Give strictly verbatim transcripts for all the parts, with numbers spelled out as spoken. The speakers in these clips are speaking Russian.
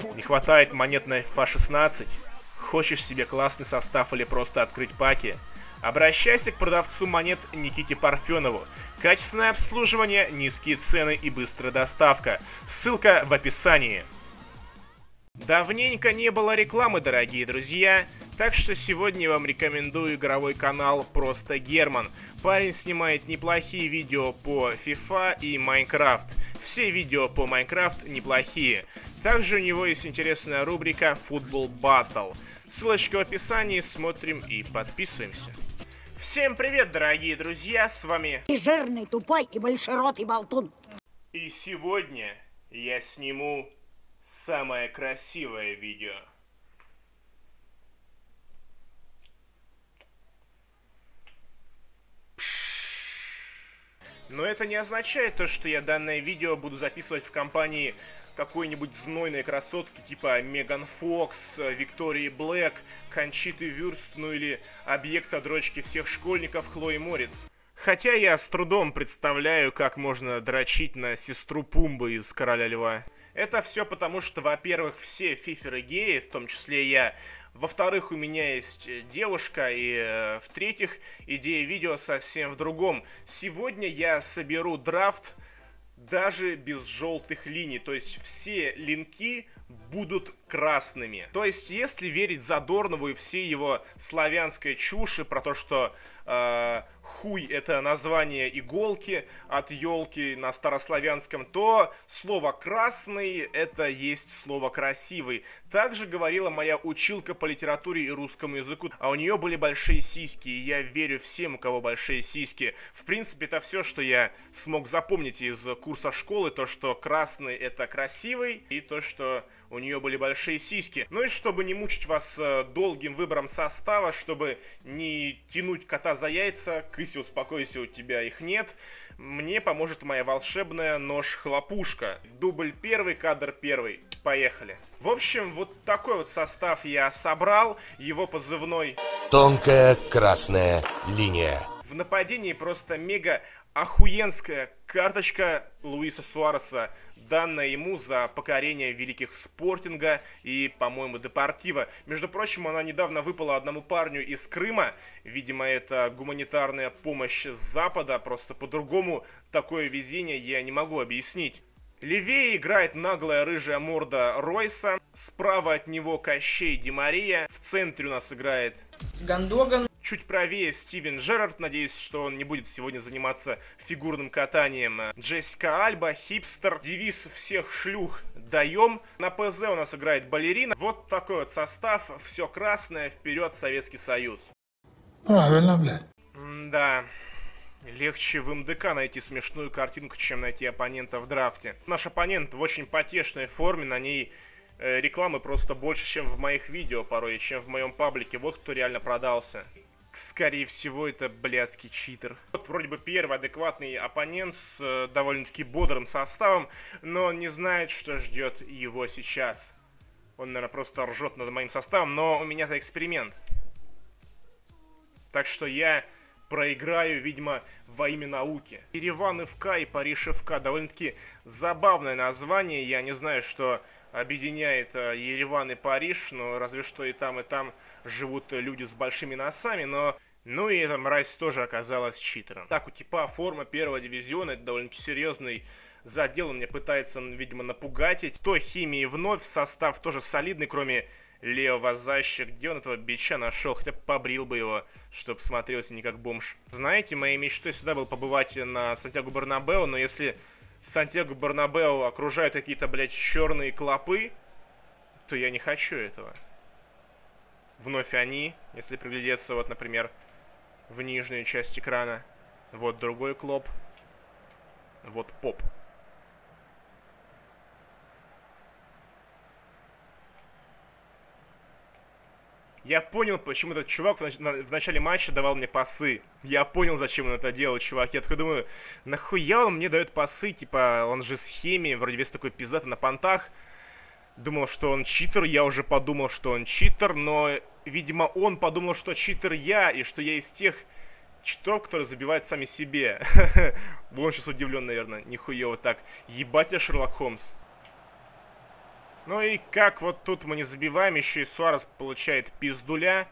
Не хватает монет на эф а шестнадцать? Хочешь себе классный состав или просто открыть паки? Обращайся к продавцу монет Никите Парфенову. Качественное обслуживание, низкие цены и быстрая доставка. Ссылка в описании. Давненько не было рекламы, дорогие друзья, так что сегодня я вам рекомендую игровой канал Просто Герман. Парень снимает неплохие видео по FIFA и Minecraft. Все видео по Minecraft неплохие. Также у него есть интересная рубрика Football Battle. Ссылочка в описании, смотрим и подписываемся. Всем привет, дорогие друзья, с вами... И жирный, тупой и большеротый болтун. И сегодня я сниму самое красивое видео. Но это не означает то, что я данное видео буду записывать в компании какой-нибудь знойной красотки типа Меган Фокс, Виктории Блэк, Кончиты Вюрст, ну или объекта дрочки всех школьников Хлои Морец. Хотя я с трудом представляю, как можно дрочить на сестру Пумбы из Короля Льва. Это все потому, что, во-первых, все фиферы геи, в том числе я. Во-вторых, у меня есть девушка. И, э, в-третьих, идея видео совсем в другом. Сегодня я соберу драфт даже без желтых линий. То есть все линки будут красными. То есть, если верить Задорнову и всей его славянской чуши про то, что э, хуй это название иголки от елки на старославянском, то слово красный это есть слово красивый. Также говорила моя училка по литературе и русскому языку, а у нее были большие сиськи, и я верю всем, у кого большие сиськи. В принципе, это все, что я смог запомнить из курса школы, то, что красный это красивый, и то, что у нее были большие сиськи. Ну и чтобы не мучить вас долгим выбором состава, чтобы не тянуть кота за яйца, кыся, успокойся, у тебя их нет, мне поможет моя волшебная нож-хлопушка. Дубль первый, кадр первый. Поехали. В общем, вот такой вот состав я собрал. Его позывной «Тонкая красная линия». В нападении просто мега охуенская карточка Луиса Суареса, данная ему за покорение великих Спортинга и, по-моему, Депортива. Между прочим, она недавно выпала одному парню из Крыма. Видимо, это гуманитарная помощь с Запада. Просто по-другому такое везение я не могу объяснить. Левее играет наглая рыжая морда Ройса. Справа от него Кощей Ди Мария. В центре у нас играет Гандоган. Чуть правее Стивен Джерард, надеюсь, что он не будет сегодня заниматься фигурным катанием. Джессика Альба, хипстер, девиз всех шлюх даем. На ПЗ у нас играет балерина. Вот такой вот состав, все красное, вперед Советский Союз. Правильно, блядь. Да, легче в эм дэ ка найти смешную картинку, чем найти оппонента в драфте. Наш оппонент в очень потешной форме, на ней э, рекламы просто больше, чем в моих видео порой, чем в моем паблике. Вот кто реально продался. Скорее всего, это блядский читер. Вот вроде бы первый адекватный оппонент с э, довольно-таки бодрым составом, но он не знает, что ждет его сейчас. Он, наверное, просто ржет над моим составом, но у меня это эксперимент. Так что я проиграю, видимо, во имя науки. Ереван эф ка и Париж эф ка. Довольно-таки забавное название. Я не знаю, что объединяет Ереван и Париж, но разве что и там, и там живут люди с большими носами, но... Ну и эта мразь тоже оказалась читером. Так, у типа форма первого дивизиона, это довольно-таки серьезный задел, он меня пытается, видимо, напугать. То химии вновь, состав тоже солидный, кроме левого защита. Где он этого бича нашел? Хотя бы побрил бы его, чтобы смотрелся не как бомж. Знаете, моей мечтой всегда было побывать на Сантьяго Бернабеу, но если Сантьяго Бернабеу окружают какие-то, блядь, черные клопы, то я не хочу этого. Вновь они, если приглядеться, вот, например, в нижнюю часть экрана. Вот другой клоп. Вот поп. Я понял, почему этот чувак в, нач в начале матча давал мне пасы. Я понял, зачем он это делал, чувак. Я такой думаю, нахуя он мне дает пасы? Типа, он же с химией, вроде весь такой пиздатый на понтах. Думал, что он читер, я уже подумал, что он читер, но, видимо, он подумал, что читер я, и что я из тех читеров, которые забивают сами себе. Он сейчас удивлен, наверное, нихуя вот так. Ебать я Шерлок Холмс. Ну и как вот тут мы не забиваем, еще и Суарес получает пиздуля.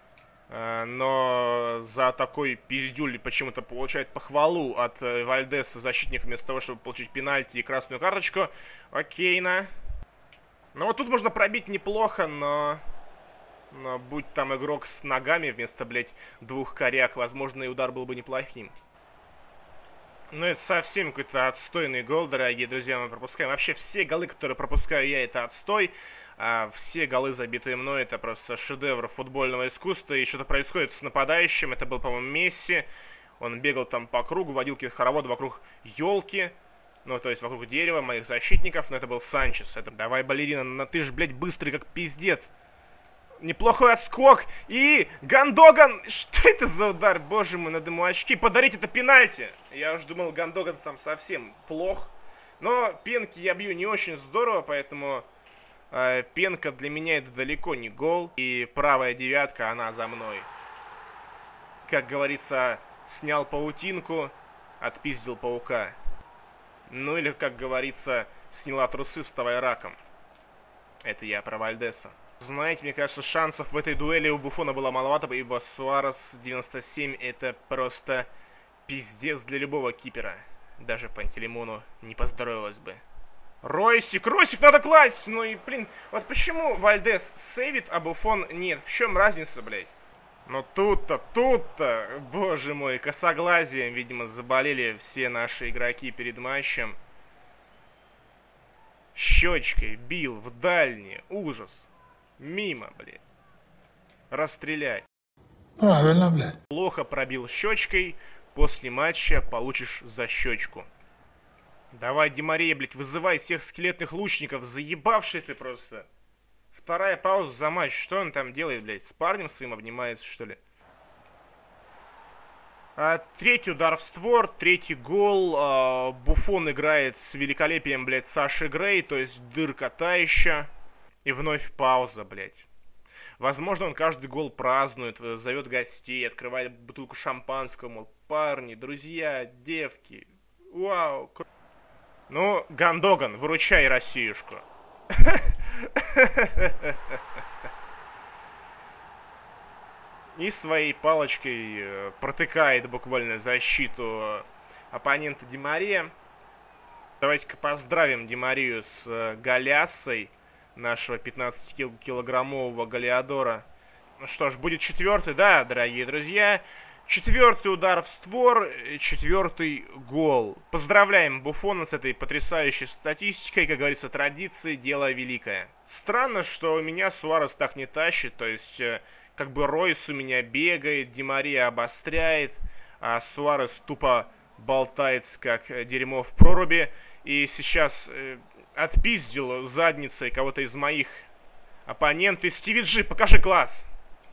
Но за такой пиздюль почему-то получает похвалу от Вальдеса защитник, вместо того, чтобы получить пенальти и красную карточку. Окейно. Ну вот тут можно пробить неплохо, но... Но будь там игрок с ногами вместо, блядь, двух коряк, возможно, и удар был бы неплохим. Ну это совсем какой-то отстойный гол, дорогие друзья, мы пропускаем. Вообще все голы, которые пропускаю я, это отстой. А все голы, забитые мной, это просто шедевр футбольного искусства. И что-то происходит с нападающим. Это был, по-моему, Месси. Он бегал там по кругу, водил какие-то хороводы вокруг елки. Ну, то есть вокруг дерева моих защитников. Но это был Санчес. Это давай, балерина, ну, ты ж, блядь, быстрый как пиздец. Неплохой отскок. И Гандоган. Что это за удар? Боже мой, надо ему очки подарить, это пенальти. Я уж думал, Гандоган там совсем плох. Но пенки я бью не очень здорово, поэтому... Пенка для меня это далеко не гол. И правая девятка, она за мной. Как говорится, снял паутинку, отпиздил паука. Ну или, как говорится, сняла трусы, вставай раком. Это я про Вальдеса. Знаете, мне кажется, шансов в этой дуэли у Буфона было маловато, ибо Суарес девяносто семь это просто пиздец для любого кипера. Даже Пантелеймону не поздоровилось бы. Ройсик, Ройсик надо класть! Ну и, блин, вот почему Вальдес сейвит, а Буфон нет? В чем разница, блядь? Ну тут-то, тут-то, боже мой, косоглазием, видимо, заболели все наши игроки перед матчем. Щечкой бил в дальние, ужас. Мимо, блядь. Расстрелять. Правильно, блядь. Плохо пробил щечкой, после матча получишь за щечку. Давай, Ди Мария, блядь, вызывай всех скелетных лучников, заебавший ты просто. Вторая пауза за матч, что он там делает, блядь, с парнем своим обнимается, что ли? А, третий удар в створ, третий гол, а, Буфон играет с великолепием, блядь, Саши Грей, то есть дырка та еще. И вновь пауза, блядь. Возможно, он каждый гол празднует, зовет гостей, открывает бутылку шампанского, мол, парни, друзья, девки, вау, круто. Ну, Гандоган, выручай Россиюшку. И своей палочкой протыкает буквально защиту оппонента Ди Мария. Давайте-ка поздравим Ди Марию с голясой нашего пятнадцатикилограммового Галиадора. Ну что ж, будет четвертый, да, дорогие друзья. Четвертый удар в створ, четвертый гол. Поздравляем Буфона с этой потрясающей статистикой. Как говорится, традиции, дело великое. Странно, что у меня Суарес так не тащит. То есть, как бы Ройс у меня бегает, Ди Мария обостряет, а Суарес тупо болтается, как дерьмо в проруби. И сейчас э, отпиздил задницей кого-то из моих оппонентов. Стиви Джи, покажи класс!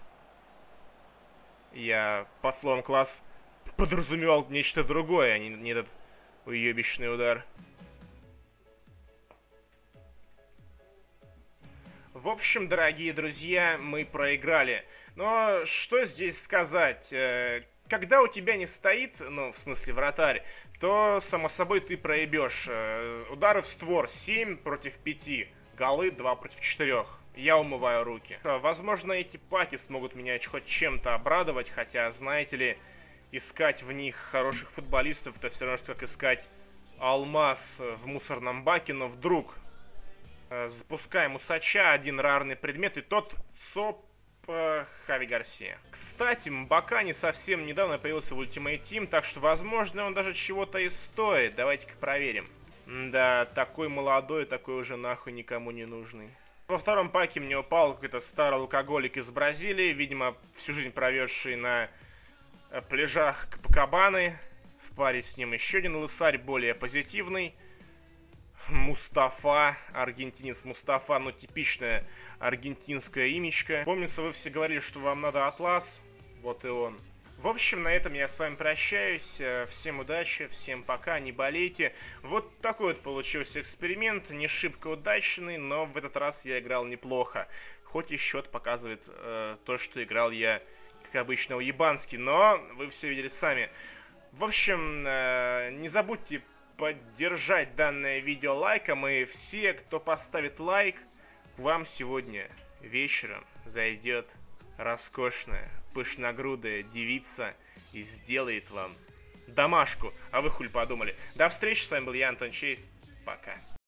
Я под словом класс подразумевал нечто другое, а не, не этот уебищный удар. В общем, дорогие друзья, мы проиграли. Но что здесь сказать? Когда у тебя не стоит, ну, в смысле вратарь, то, само собой, ты проебешь. Удары в створ семь против пяти, голы два против четырёх. Я умываю руки. Возможно, эти паки смогут меня хоть чем-то обрадовать, хотя, знаете ли, искать в них хороших футболистов, это все равно, что как искать алмаз в мусорном баке, но вдруг запускаем усача, один рарный предмет, и тот ЦОП Хави Гарсия. Кстати, Мбакани совсем недавно появился в Ultimate Team, так что, возможно, он даже чего-то и стоит. Давайте-ка проверим. Да, такой молодой, такой уже нахуй никому не нужный. Во втором паке мне упал какой-то старый алкоголик из Бразилии, видимо, всю жизнь проведший на пляжах Копакабаны. В паре с ним еще один лысарь, более позитивный. Мустафа, аргентинец Мустафа, ну типичная аргентинская имечка. Помнится, вы все говорили, что вам надо атлас, вот и он. В общем, на этом я с вами прощаюсь. Всем удачи, всем пока, не болейте. Вот такой вот получился эксперимент, не шибко удачный, но в этот раз я играл неплохо. Хоть и счет показывает э, то, что играл я, как обычно, уебански, но вы все видели сами. В общем, э, не забудьте поддержать данное видео лайком, и все, кто поставит лайк, вам сегодня вечером зайдет роскошная, пышногрудая девица и сделает вам домашку. А вы хуль подумали. До встречи, с вами был я, Антон Чейз. Пока.